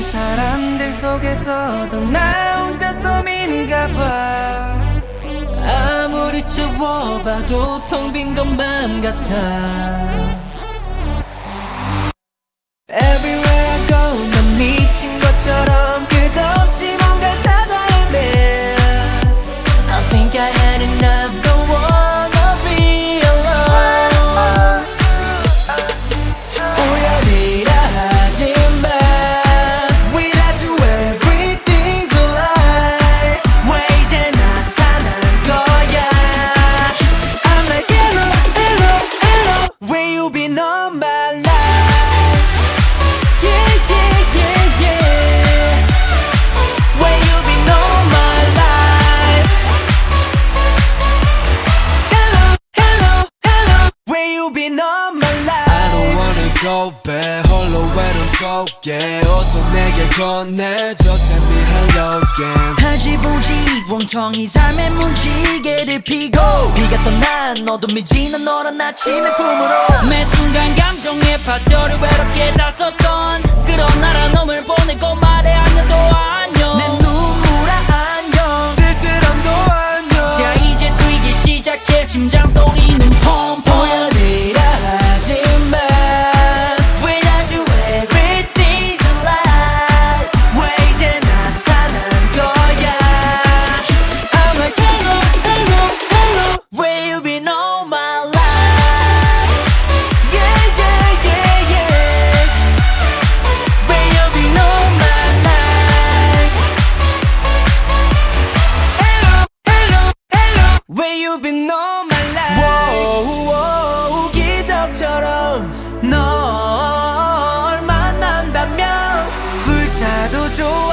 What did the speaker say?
사람들 속에서도 나 혼자 섬인가 봐. 아무리 채워봐도 텅 빈 것만 같아. Everywhere I go 난 미친 것처럼 끝없이 뭔가 찾아 헤매. I think I had enough, don't wanna be alone. 우연이라 하지마. Without you everything's a lie. 왜 이제 나타난 거야. I'm like hello, hello, hello. Where you been all my life. Go back 홀로 외로움 속에 어서 내게 건네줘 Tell me hello again. 하지부지 멍청이 삶의 무지개를 피고 비가 떠난 어둠이 지난 너란 아침의 품으로 매 순간 감정의 파도를 외롭게 zas었던 그런 나라 놈을 보내고 말해 안녕도 안녕. 내 눈물아 안녕 쓸쓸함도 안녕. 자 이제 뛰기 시작해 심장 소리는 펑펑. 우연이라 하지마. Where you been all my life. Wow, 기적처럼 널 만난다면 불타도 좋아.